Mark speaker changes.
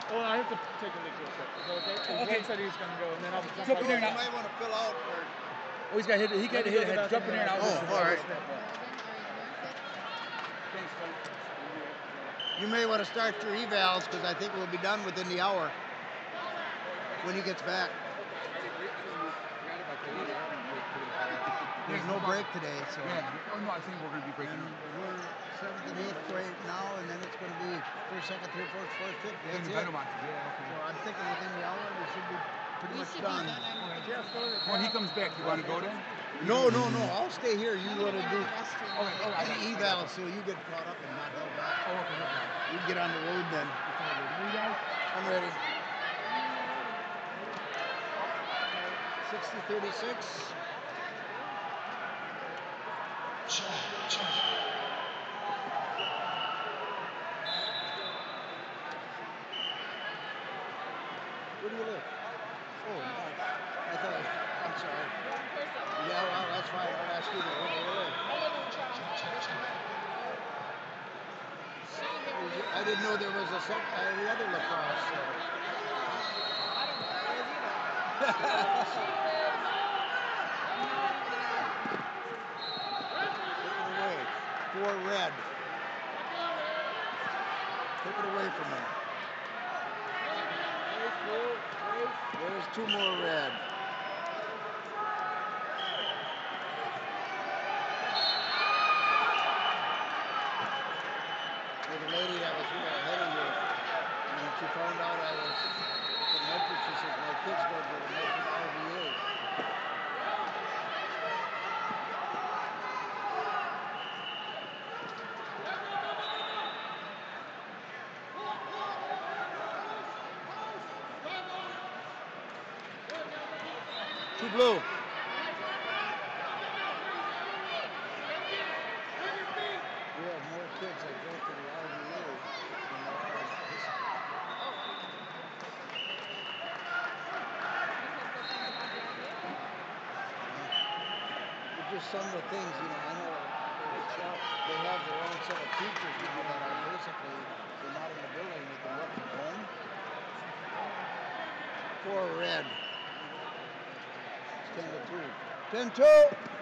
Speaker 1: Well, I have to take a leak real quick. So Zane said he was going to go, and then I'll jump
Speaker 2: Jump in there
Speaker 3: You
Speaker 2: now.
Speaker 3: might want to fill out for.
Speaker 2: Oh, he's got hit. He got hit ahead. Jump in there now.
Speaker 3: Oh, all right.
Speaker 2: Thanks, Frank.
Speaker 3: You may want to start your evals because I think we'll be done within the hour when he gets back. There's no break today, so.
Speaker 2: Yeah. Oh no, I think we're going to be breaking.
Speaker 3: We're 7th and 8th right now, and then it's going to be 1st, 2nd, 3rd, 4th, 4th, 5th. That's it.
Speaker 2: Yeah, okay.
Speaker 3: So I'm thinking within the hour we should be pretty much done.
Speaker 2: When he comes back, you want to go then?
Speaker 3: No. I'll stay here. You want to do any evals so you get caught up and not held back.
Speaker 2: Oh, okay.
Speaker 3: You get on the road then. I'm ready. 60-36. Where do you live? Oh, no. I thought, I'm sorry. Yeah, well, that's fine. I'll ask you. Where do you live? I didn't know there was the other lacrosse. Take it away. 4 red. Take it away from me. There's 2 more red. There's a lady that was here ahead of you, and she found out I was from Medford. She says, my kids go to the Medford RVA. Two blue. We have more kids that go to the RVA than there are in this. It's just some of the things, you know, I know they have their own set of teachers now that are basically, they're not in the building, they can work from home. 4 red. 10-2. 10-2.